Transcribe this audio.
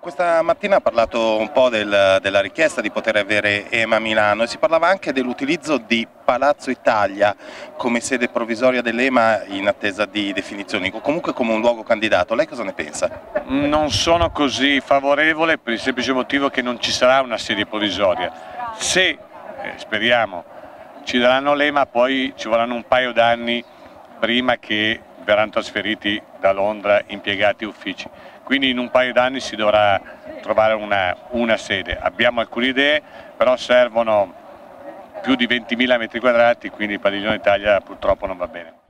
Questa mattina ha parlato un po' della richiesta di poter avere EMA a Milano e si parlava anche dell'utilizzo di Palazzo Italia come sede provvisoria dell'EMA in attesa di definizioni, o comunque come un luogo candidato. Lei cosa ne pensa? Non sono così favorevole per il semplice motivo che non ci sarà una sede provvisoria. Se, speriamo, ci daranno l'EMA, poi ci vorranno un paio d'anni prima che verranno trasferiti da Londra impiegati e uffici. Quindi in un paio d'anni si dovrà trovare una sede. Abbiamo alcune idee, però servono più di 20.000 metri quadrati, quindi il Padiglione Italia purtroppo non va bene.